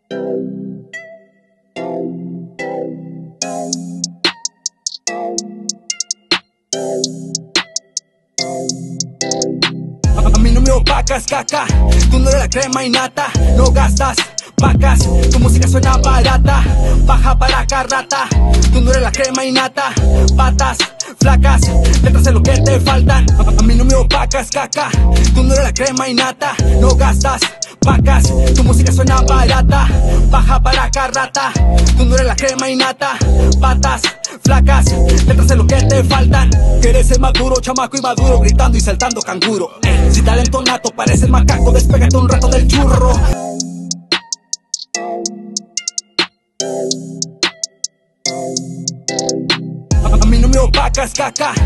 A mí no me opacas, caca. Tú no eres la crema y nata. No gastas vacas, tu música suena barata. Baja para acá, rata. Tú no eres la crema y nata. Patas flacas, letras de lo que te faltan. A mí no me opacas, caca. Tú no eres la crema y nata. No gastas vacas, tu música suena barata. Baja para acá, rata. Tú no eres la crema y nata. Patas flacas, letras de lo que te faltan. Quieres ser maduro, chamaco y maduro, gritando y saltando canguro. Si talento nato, pareces macaco, despégate un rato del churro. A mí no me opacas, caca.